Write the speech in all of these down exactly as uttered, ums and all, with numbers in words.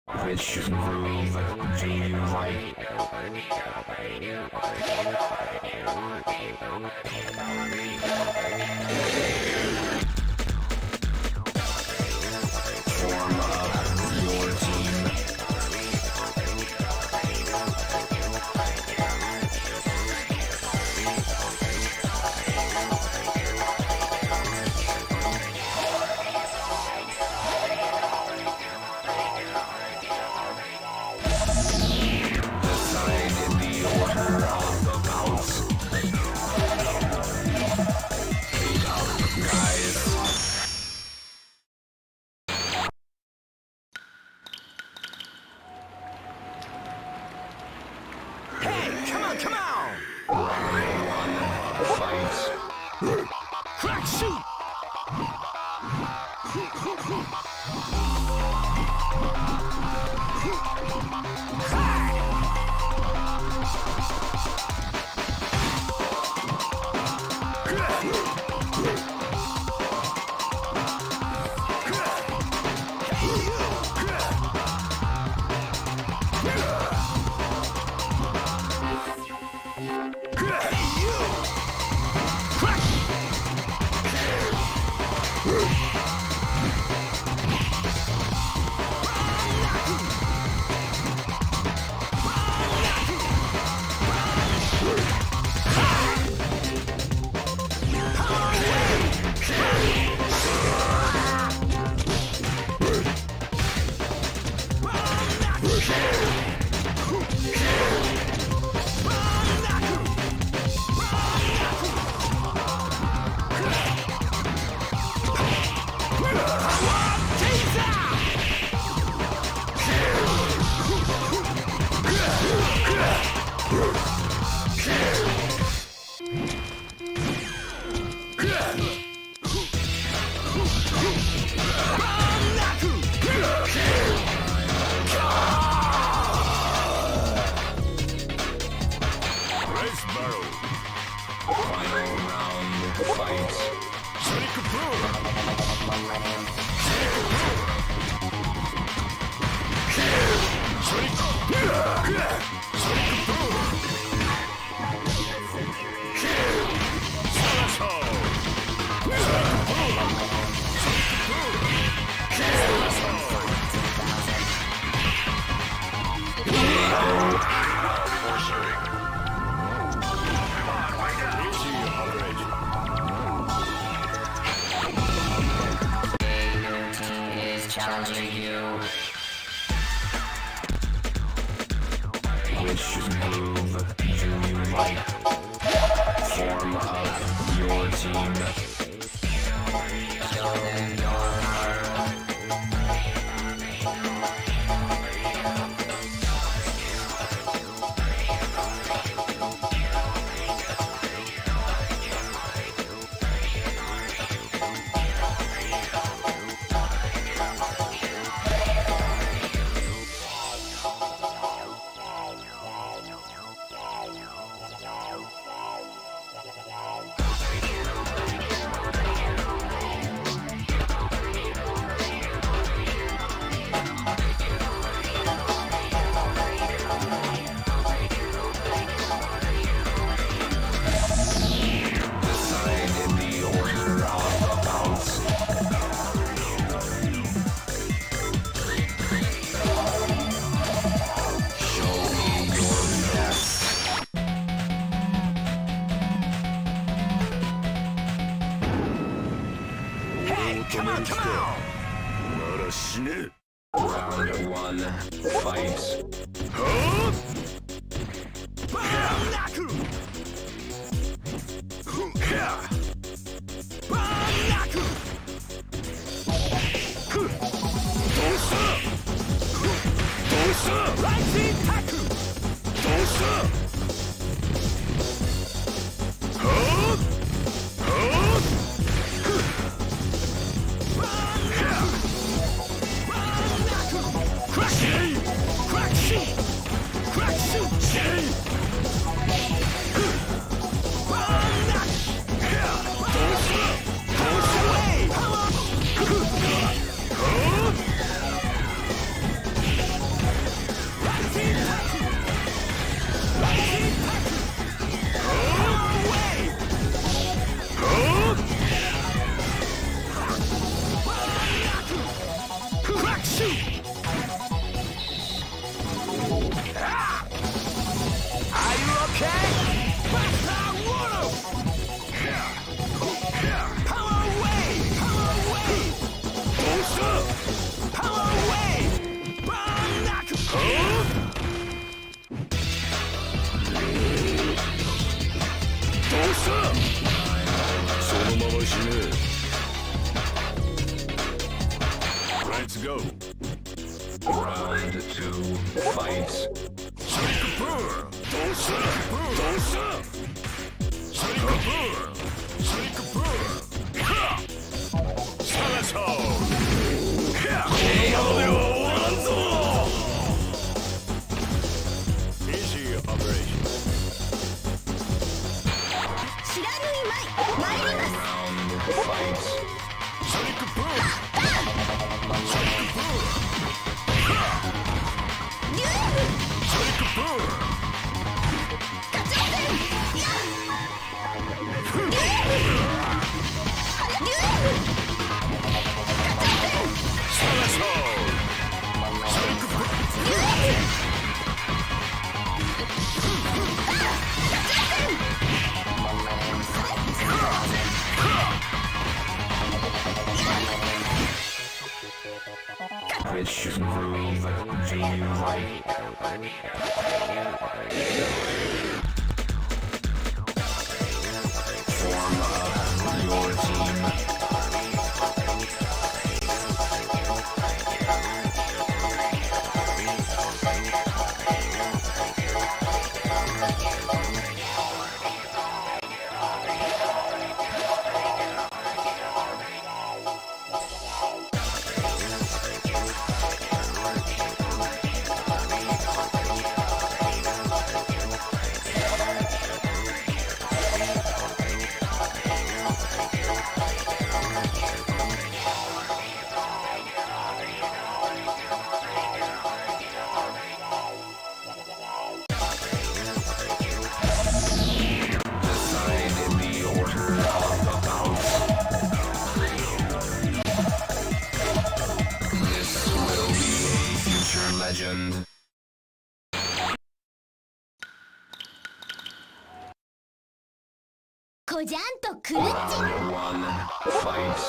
Which groove do you like? Form up your team. Challenging you. Which move do you like? Form up your team. Show them your heart. Come on, come on! Round one, fight. Huh? fight. Sonic Boom! Sonic Boom! Sonic Boom! Sonic Boom! Ha! Salasol! Ha! Easy operation. Round fight. Sonic Boom! Sonic Boom! Ha! Sonic Boom! Which groove do you like? Form up your team. Legend. Round one, fight.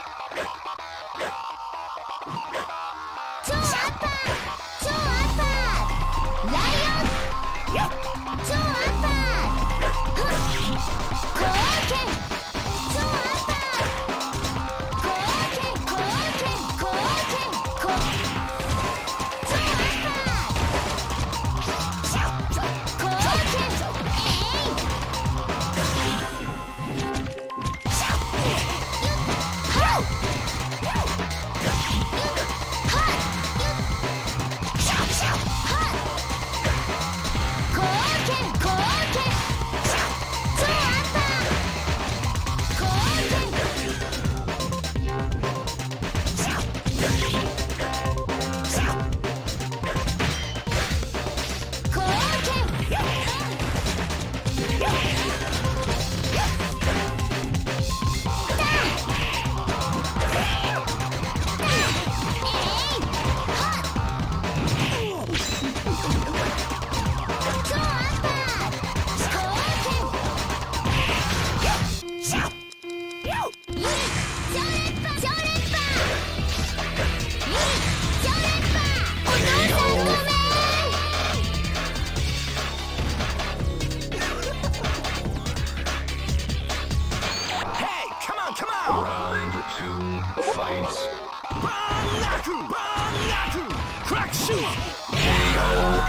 Round two, fight. Banyaku! Banyaku! Crack shoot! K O.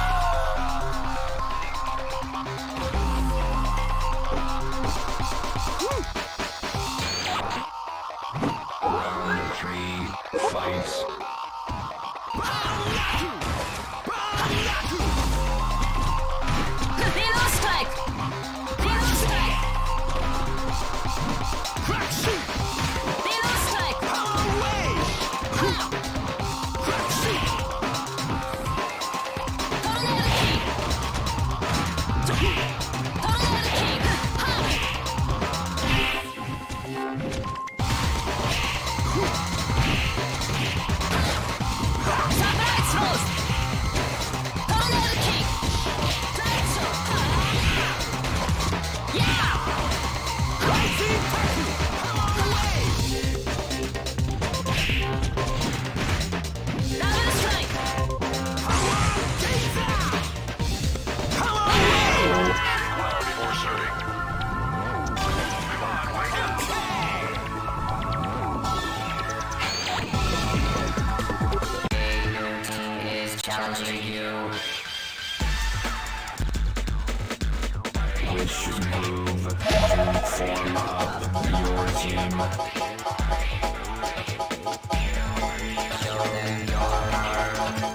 Round three, fight. Banyaku! Banyaku! Reload strike! Reload strike! Crack shoot! Reload strike! Power wave! Crack shoot! Tornado! challenging you. Which move to form up your team? Show them your arm.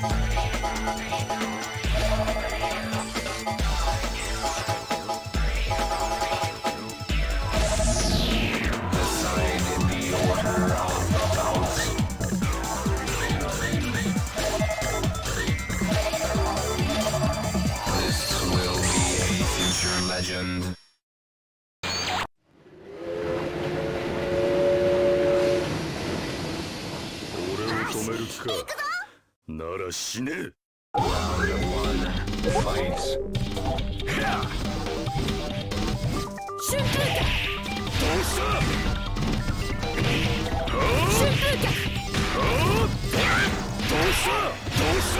Decide the order of the bouts. This will be a future legend. 俺を止める気か。なら死ねえ。 Round one, fight. 春風脚どうした？ 春風脚どうした？どうした？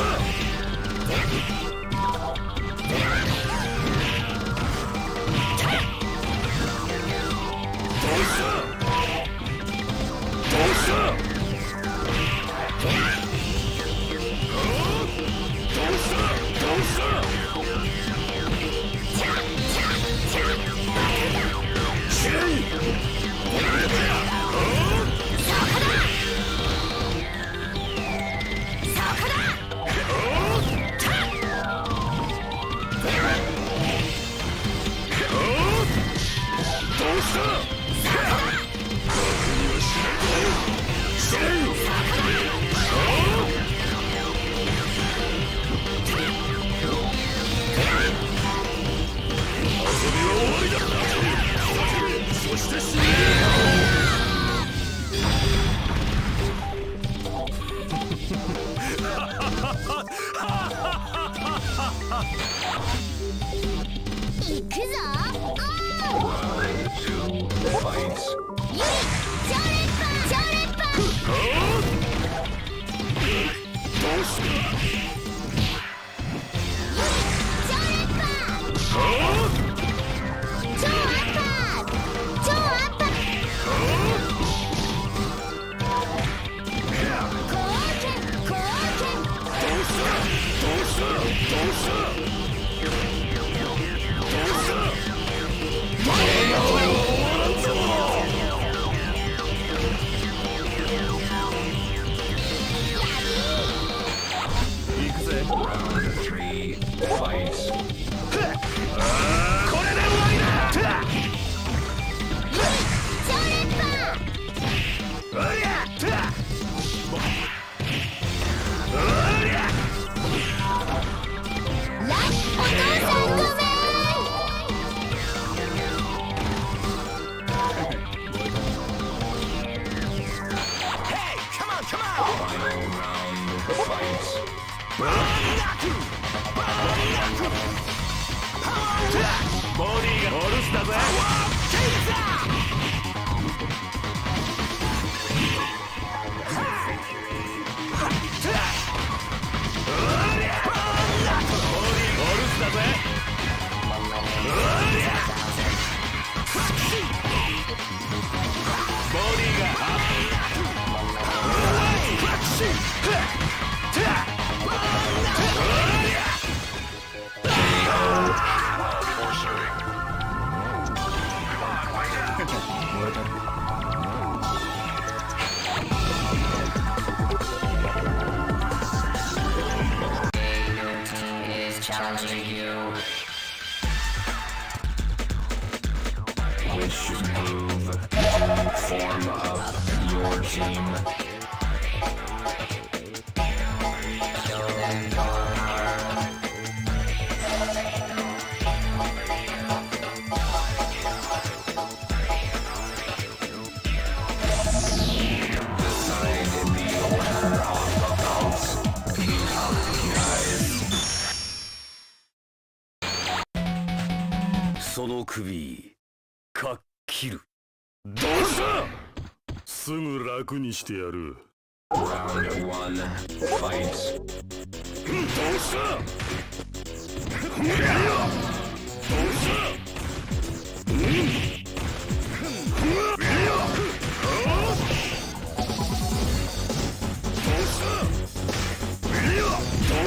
行くぞ。 Round two, fight. ユリ超連覇超連覇どうした？ 超連覇超アッパー超アッパー貢献貢献どうした？どうした？どうした？ Round three, fight. これで終わりだ！ 超連覇うりゃ！ ライお父さんごめん Hey, come on, come on! Final round, fight. ボディがお留守だぜ。 Challenging you. Which move to form up your team? Show them your arm. Decide the order of the bouts. Guys. その首かっきる。どうした？すぐ楽にしてやる。 Round one, fight. どうした？どうした？どうした？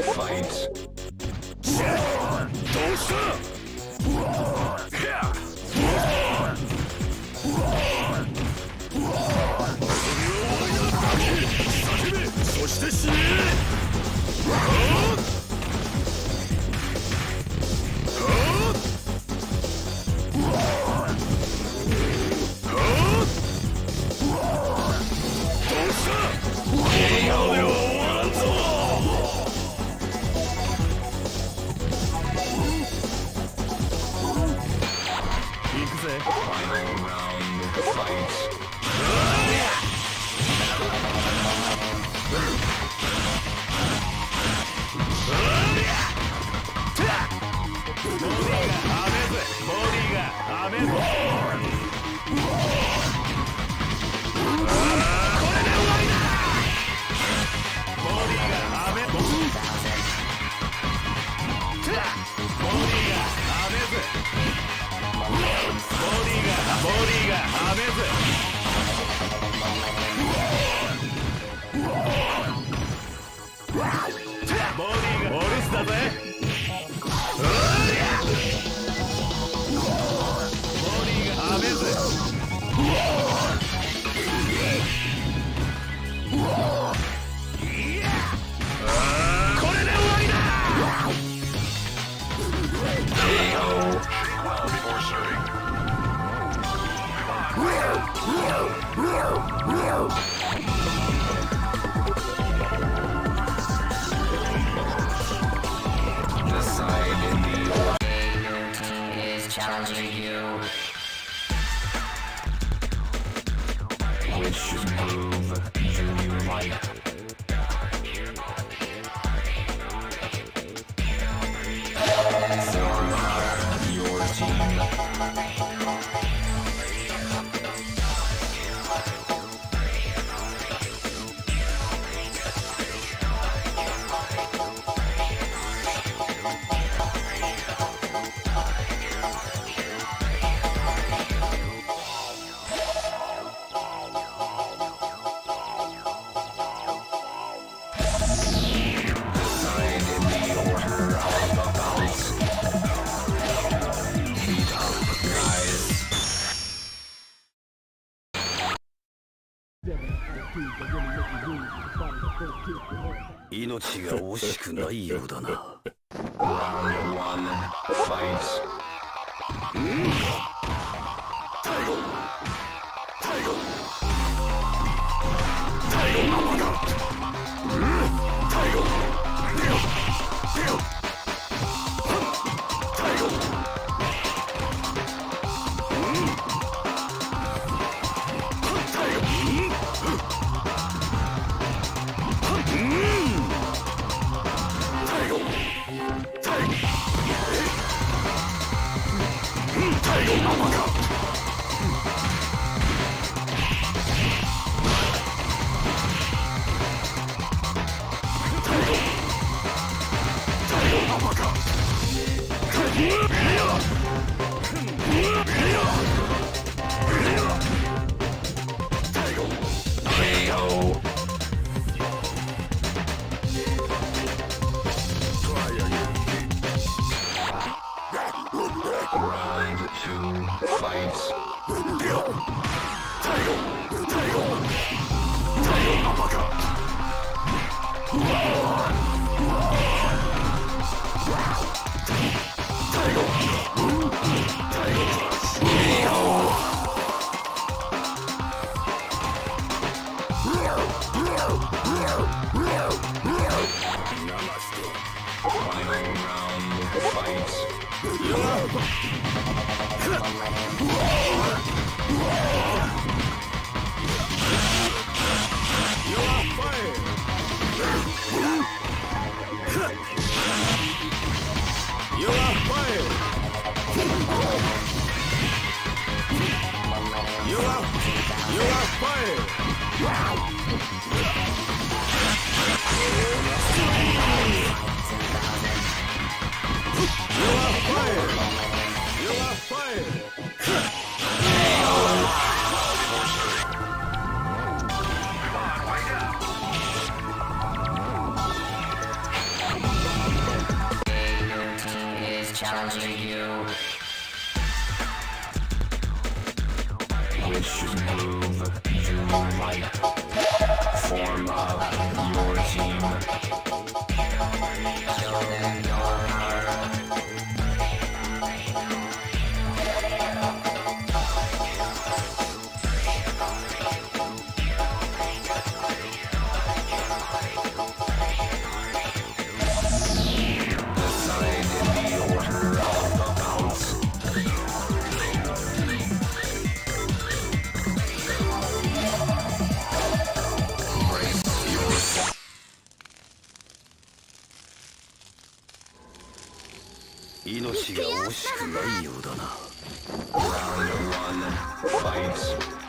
fight. どうしたそして死ね challenging you. Which move do you like? Form your team. 命が惜しくないようだな。 Round one, fight. Round two, fight. Final round, fight. challenging you. Which move do you like? Form up your team. Show them your power. 命が惜しくないようだな。Round one, fight.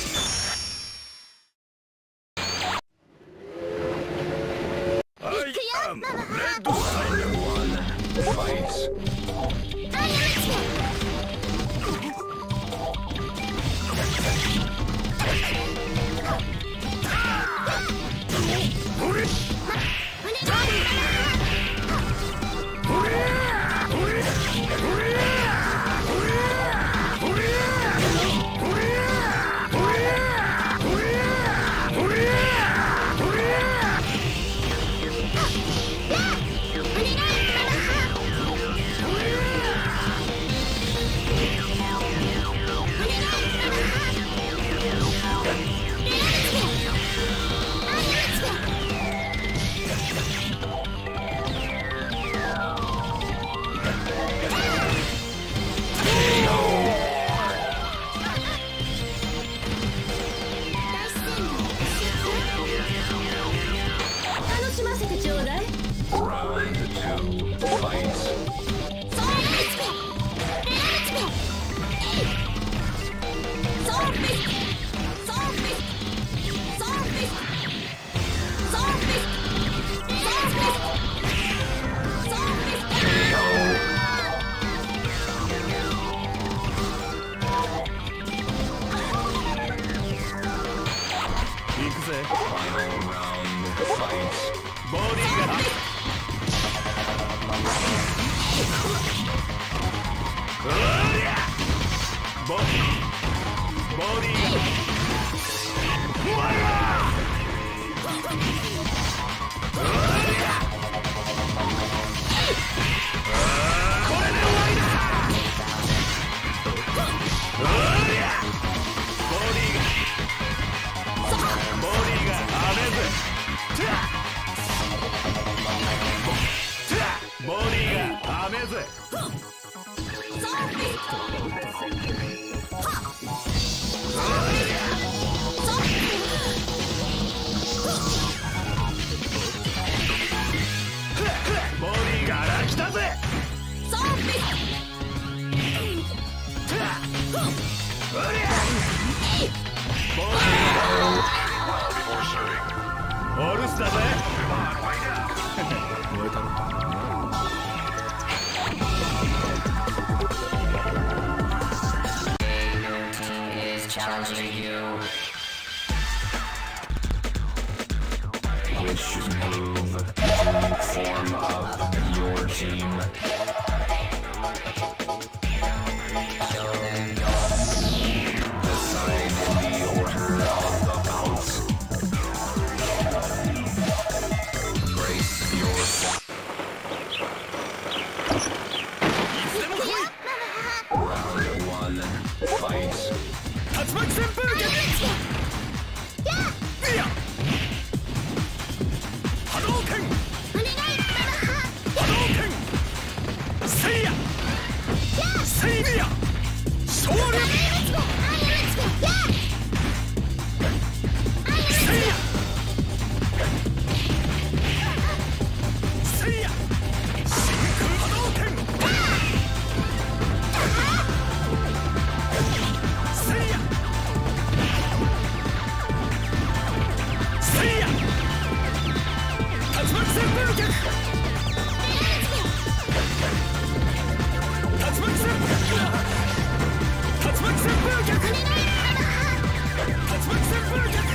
いくよオルスだぜ。燃えたろ。 Challenging you. Which move to form up your team? Show them your. Decide the order of the bouts. Brace yourself. Round one, fight. 竜巻旋風脚。いや。波動拳。波動拳。せいや。せいや。昇竜。せいや。せいや。真空波動拳。せいや。せいや。竜巻旋風脚。竜巻旋風脚。竜巻旋風脚。竜巻旋風脚。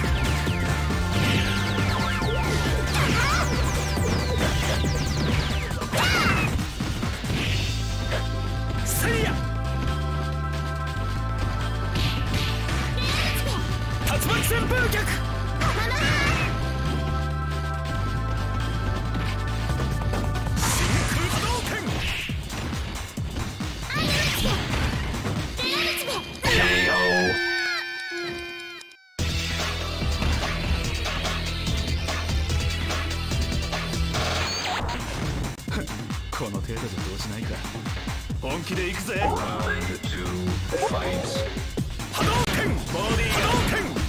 せいや。竜巻旋風脚。この程度で動じないか。本気で行くぜ。波動拳。ボディ波動拳。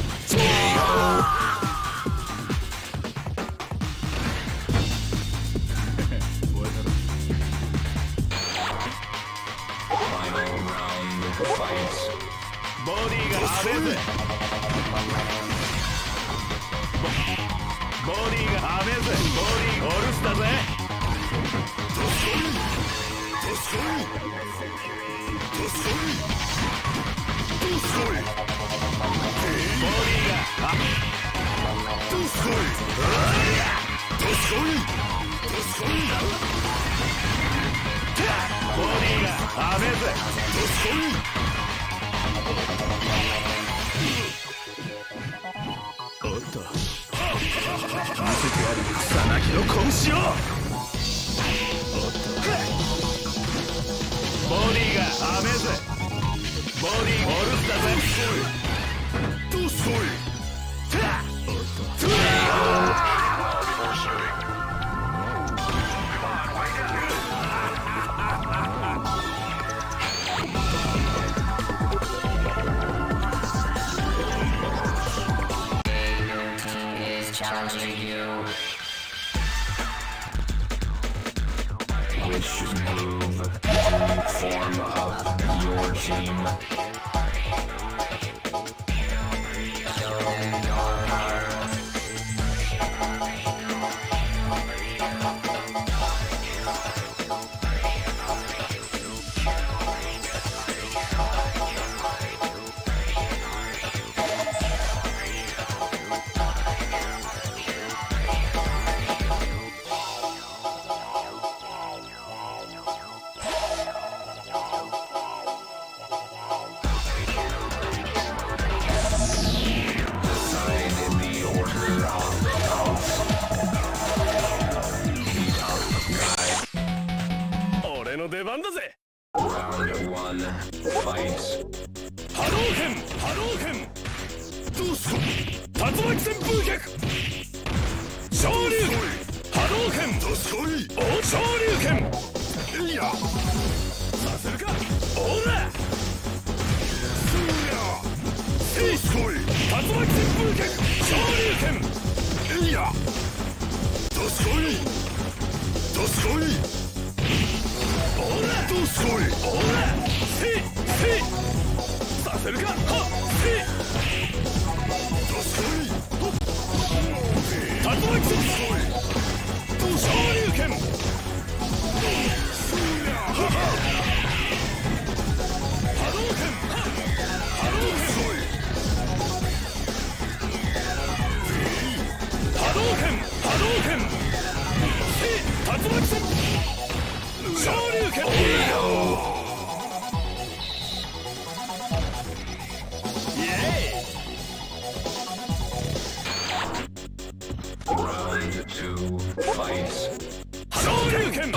ボディがアメぜ。ボディがアメぜ。ボディオルスだぜ。ボディがあボディがアメぜ。おっと見せてやる草薙の拳を。おっとボディがアメぜ。ボディオルスだぜ。どっそい。おっと challenging you. Which move to form up your team? Show them your power. Round one, fight. 波動拳波動拳どうする竜巻旋風脚昇竜拳波動拳どすこいお昇竜拳いやさせるかおらすやせいすこい竜巻旋風脚昇竜拳いやどすこいどすこいおらどすこいおらせいせいさせるかはっせいどすこい竜巻旋風昇竜拳波動拳波動拳波動拳波動拳竜巻旋風昇竜拳イエーイ Round two, fight. 昇竜拳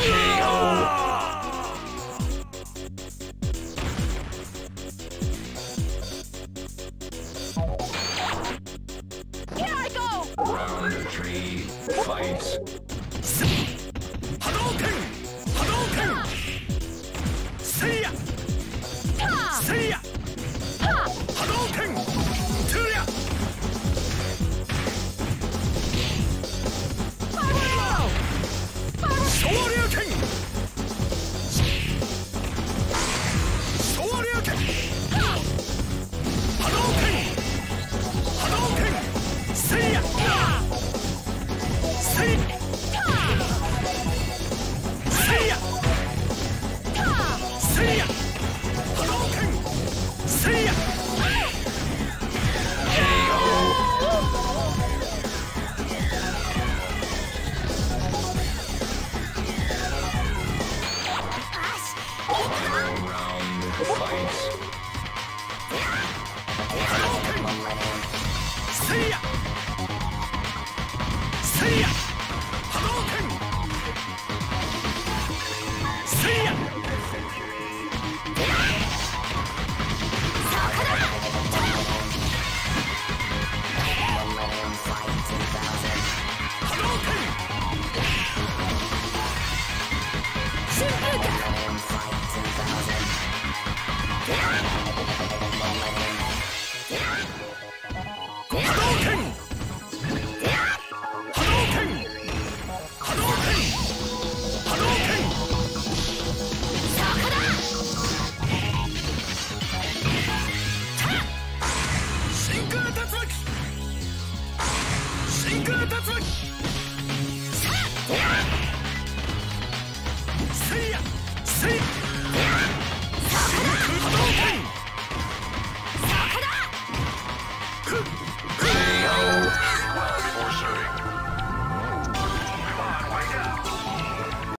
Round three, fight. 波動拳波動拳せいやせいや波動拳トゥヤ昇竜拳昇竜拳波動拳波動拳せいやせいせいやせいや波動拳せいやせいやせいや波動拳せいや波動拳旋風脚波動拳波動拳波動拳波動拳真空竜巻真空竜巻せいやせい真空波動拳